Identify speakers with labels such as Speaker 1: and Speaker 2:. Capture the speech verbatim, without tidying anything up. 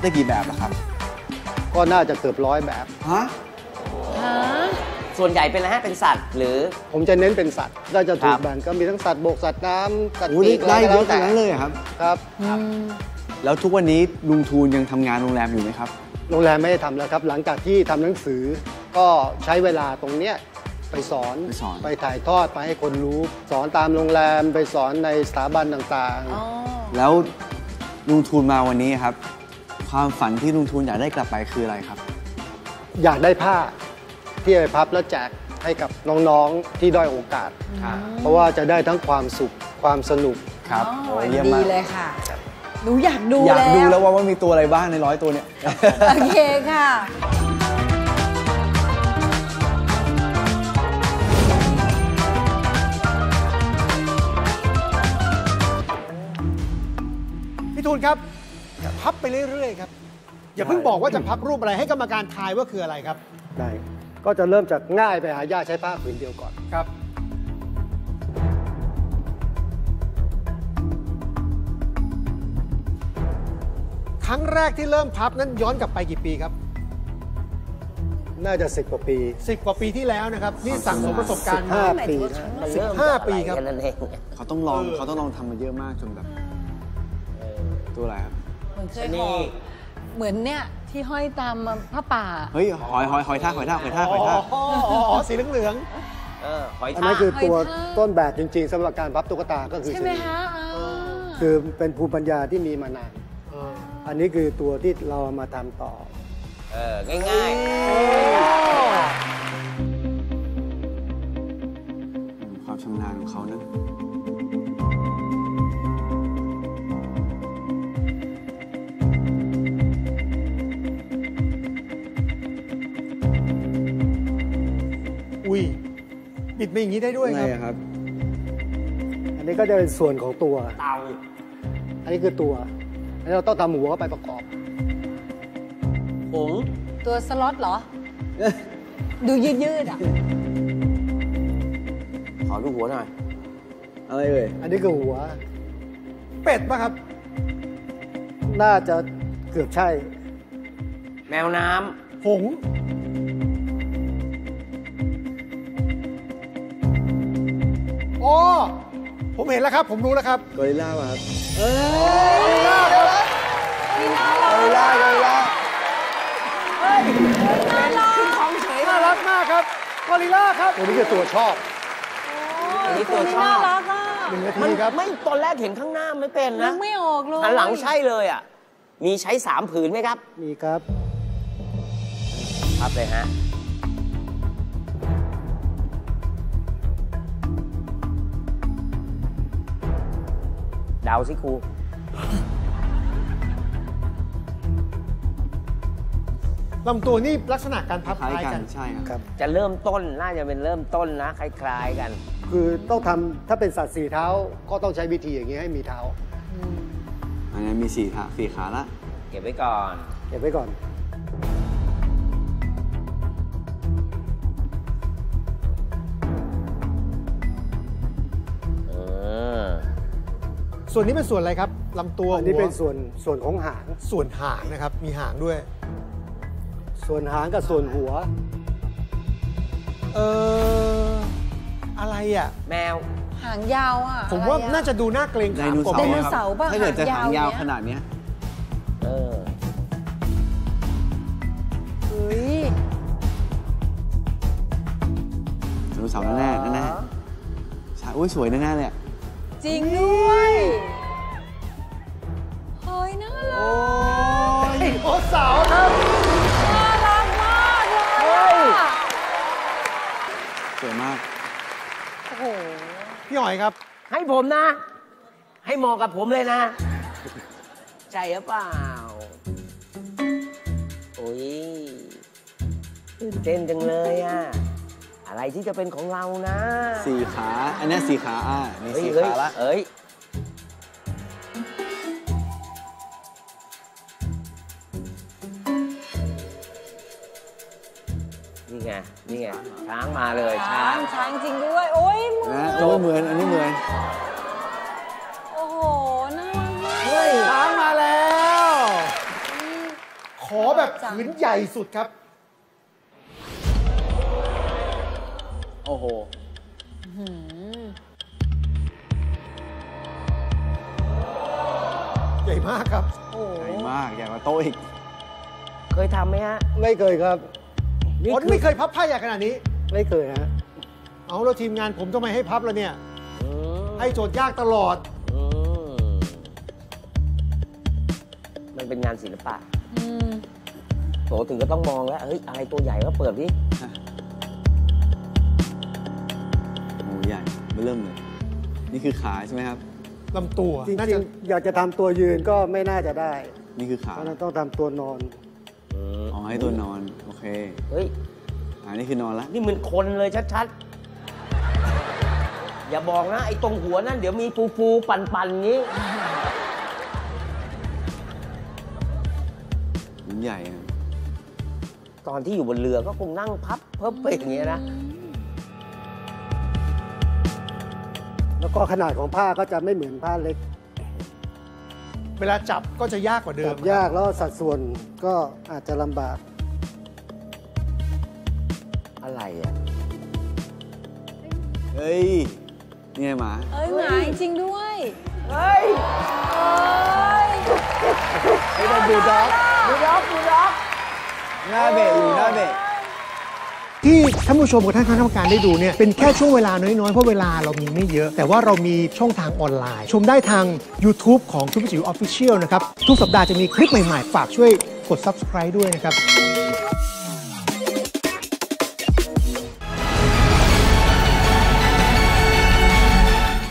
Speaker 1: ได้กี่แบบล่ะครับ
Speaker 2: ก็น่าจะเกือบร้อยแบบ
Speaker 1: ฮะ
Speaker 3: ฮะ
Speaker 4: ส่วนใหญ่เป็นอะไรฮะเป็นสัตว์หรือ
Speaker 2: ผมจะเน้นเป็นสัตว์ก็จะถูกแบ่งก็มีทั้งสัตว์บกสัตว์น้ำสัตว์ปีก
Speaker 1: ได้เยอะขนาดนั้นเลยครับ
Speaker 2: ครับ
Speaker 1: แล้วทุกวันนี้ลุงทูลยังทำงานโรงแรมอยู่ไหมครับ
Speaker 2: โรงแรมไม่ได้ทำแล้วครับหลังจากที่ทำหนังสือก็ใช้เวลาตรงเนี้ยไปสอนไปถ่ายทอดไปให้คนรู้สอนตามโรงแรมไปสอนในสถาบันต่าง
Speaker 1: ๆแล้วลุงทูลมาวันนี้ครับความฝันที่ลุงทูลอยากได้กลับไปคืออะไรครับ
Speaker 2: อยากได้ผ้าที่ไปพับแล้วแจกให้กับน้องๆที่ด้อยโอกาสเพราะว่าจะได้ทั้งความสุขความสนุก
Speaker 1: ครับ
Speaker 3: ดีเลยค่ะหนูอยากดู
Speaker 1: อยากดูแล้วว่ามีตัวอะไรบ้างในร้อยตัวเนี่ย
Speaker 3: โอเคค่ะ
Speaker 5: พี่ทูลครับพับไปเรื่อยๆครับอย่าเพิ่งบอกว่าจะพับรูปอะไรให้กรรมการทายว่าคืออะไรครับ
Speaker 2: ได้ก็จะเริ่มจากง่ายไปหายากใช้ผ้าผืนเดียวก่อน
Speaker 5: ครับครั้งแรกที่เริ่มพับนั้นย้อนกลับไปกี่ปีครับ
Speaker 2: น่าจะสิบกว่าปี
Speaker 5: สิบกว่าปีที่แล้วนะครับนี่สั่งสมประสบการณ์
Speaker 2: มาห้าปี
Speaker 5: สิบห้าปีครับ
Speaker 1: เขาต้องลองเขาต้องลองทำมาเยอะมากจนแบบตัวอะไรครับ
Speaker 3: เหมือนเคยห่อเหมือนเนี่ยที่ห้อยตามผ้าป่า
Speaker 1: เฮ้ยหอยหอยหอยทากหอยทากหอยทากหอยทาก
Speaker 5: อ๋อสีเหลือง
Speaker 4: เออหอยทาก
Speaker 2: อันนั้นคือตัวต้นแบบจริงๆสำหรับการพับตุ๊กตาก็คือ
Speaker 3: ใช่ไหมคะ
Speaker 2: คือเป็นภูมิปัญญาที่มีมานานอันนี้คือตัวที่เรามาทำต่อ
Speaker 4: เออง่าย
Speaker 1: ๆความชำนาญของเขานะ
Speaker 5: อุ้ยบิดไปอย่างนี้ได้ด้วยครับ
Speaker 1: ครับ
Speaker 2: อันนี้ก็จะเป็นส่วนของตัว
Speaker 4: เตา
Speaker 2: อันนี้คือตัวอันนี้เราต้องทำหัวเข้าไปประกอบ
Speaker 4: ผง
Speaker 3: ตัวสล็อตเหรอดูยืดยืดอ่ะ
Speaker 4: ขอดูหัวหน่อย
Speaker 1: อะไรเอ่ย
Speaker 2: อันนี้คือหัว
Speaker 5: เป็ดป่ะครับ
Speaker 2: น่าจะเกือบใช่
Speaker 4: แมวน้ำ
Speaker 5: ผงโอ้ผมเห็นแล้วครับผมรู้แล้วครับ
Speaker 1: กอริลลาป่ะครับ
Speaker 5: เออกอริลลาครับ
Speaker 1: กอริลลากอริลลา
Speaker 5: เฮ้ยขึ้นท้องเฉยน่ารักมากครับกอริลลาครับ
Speaker 2: ตัวนี้คือตัวชอบ
Speaker 4: อันนี้ตัวชอบ
Speaker 5: หนึ่งนาทีครับ
Speaker 4: ไม่ตอนแรกเห็นข้างหน้าไม่เป็นนะ
Speaker 3: ไม่ออกเลย
Speaker 4: อันหลังใช่เลยอ่ะมีใช้สามผืนไหมครับ
Speaker 2: มีครับ
Speaker 4: ครับเลยฮะเดาสิครู
Speaker 5: ลำตัวนี่ลักษณะการพับคล้ายกัน
Speaker 1: ใช่ครับ
Speaker 4: จะเริ่มต้นน่าจะเป็นเริ่มต้นนะคล้ายๆกัน
Speaker 2: คือต้องทำถ้าเป็นสัตว์สี่เท้าก็ต้องใช้วิธีอย่างนี้ให้มีเท้า
Speaker 1: อันนี้มีสี่ขาสี่ขาละ
Speaker 4: เก็บไว้ก่อน
Speaker 2: เก็บไว้ก่อน
Speaker 5: ส่วนนี้เป็นส่วนอะไรครับลำตัว
Speaker 2: อันนี้เป็นส่วนส่วนของหาง
Speaker 5: ส่วนหางนะครับมีหางด้วย
Speaker 2: ส่วนหางกับส่วนหัว
Speaker 5: เอออะไรอ่ะ
Speaker 4: แมว
Speaker 3: หางยาวอ่ะ
Speaker 5: ผมว่าน่าจะดูน่าเกรงขาม
Speaker 3: กว่าไดโนเสาร์ป่ะ
Speaker 1: ถ้าเกิดจะหางยาวขนาดนี้
Speaker 4: เออ
Speaker 3: เฮ้ย
Speaker 1: ไดโนเสาร์แน่แน่แน่ใช่อุ้ยสวยแน่ๆเลย
Speaker 3: จริงด้วยเฮ้ยน่ารัก
Speaker 5: โอ้ยโอ้สาวครับ
Speaker 3: น่ารักมากเลย
Speaker 1: สวยมาก
Speaker 3: โอ้โห
Speaker 5: พี่หอยครับ
Speaker 4: ให้ผมนะให้เหมาะกับผมเลยนะใจหรือเปล่าโอ้ยตื่นเต้นจังเลยอ่ะอะไรที่จะเป็นของเรานะ
Speaker 1: สี่ขาอันนี้สี่ขาอ่ะมีสี่ขาละ
Speaker 4: เอ้ยนี่ไงนี่ไงช้างมาเลยช้าง
Speaker 3: ช้างจริงด้วยโอ้ย
Speaker 1: นะโอ้เหมือนอันนี้เหมือน
Speaker 3: โอ้โหน่ารักมาก
Speaker 5: ช้างมาแล้วอแบบผืนใหญ่สุดครับ
Speaker 1: โอ้โห
Speaker 5: ใหญ่มากครับ
Speaker 4: โอ้โห
Speaker 1: ใหญ่มากใหญ่กว่าโต๊ะอีก
Speaker 4: เคยทำไหมฮะ
Speaker 2: ไม่เคยครับ
Speaker 4: นี่
Speaker 5: อ๋อ
Speaker 4: คือ
Speaker 5: ไม่เคยพับผ้าใหญ่ขนาดนี้
Speaker 2: ไม่เคยฮะ
Speaker 5: เอาแล้วทีมงานผมทำไมให้พับแล้วเนี่ย
Speaker 4: อืม
Speaker 5: ให้โจทย์ยากตลอด
Speaker 4: อืมมันเป็นงานศิลปะ
Speaker 3: อืม
Speaker 4: โตถึงก็ต้องมองแล้ว เฮ้ย อะไรตัวใหญ่ก็เปิดดิ
Speaker 1: โอ้ใหญ่เริ่มเลย นี่คือขาใช่ไหมครับ
Speaker 5: ลำตัว
Speaker 2: จริ
Speaker 5: น่าง จะ
Speaker 2: ๆ อยากจะทำตัวยืนก็ไม่น่าจะได้
Speaker 1: นี่คือขา
Speaker 2: เพราะฉะนั้นต้องทำตัวนอน
Speaker 4: อืม
Speaker 1: อ๋อให้ตัวนอน โอเค
Speaker 4: เฮ้ย
Speaker 1: อ่านี่คือนอนละ
Speaker 4: นี่เหมือนคนเลยชัดๆ อย่าบอกนะ ไอ้ตรงหัวนั่นเดี๋ยวมีฟูฟูๆปันๆอย่างนี้
Speaker 1: มันใหญ่อะ
Speaker 4: ตอนที่อยู่บนเรือก็คงนั่งพับเพิ่มไปอย่างเงี้ยนะ
Speaker 2: แล้วก็ขนาดของผ้าก็จะไม่เหมือนผ้าเล็ก
Speaker 5: เวลาจับก็จะยากกว่าเดิ
Speaker 2: จั
Speaker 5: ม
Speaker 2: บยากแล้วสัดส่วนก็อาจจะลำบาก
Speaker 4: อะไรอ่ะ
Speaker 1: เฮ้ย นี่ไงหมา
Speaker 3: เอ้ยหมาจริงๆด้วย
Speaker 4: เฮ้ย
Speaker 3: เอ้ย
Speaker 1: ไอ้ดูด็อก
Speaker 4: ดูด็อกดูด็อก
Speaker 1: หน้าเบะอยู่หน้าเบะ
Speaker 5: ที่ท่านผู้ชมกับท่านคณะกรรมการได้ดูเนี่ยเป็นแค่ช่วงเวลาน้อย ๆ เพราะเวลาเรามีไม่เยอะ แต่ว่าเรามีช่องทางออนไลน์ ชมได้ทาง YouTube ของทุกจิ๋วออฟฟิเชียลนะครับ ทุกสัปดาห์จะมีคลิปใหม่ ๆ ฝากช่วยกด Subscribe ด้วยนะครับ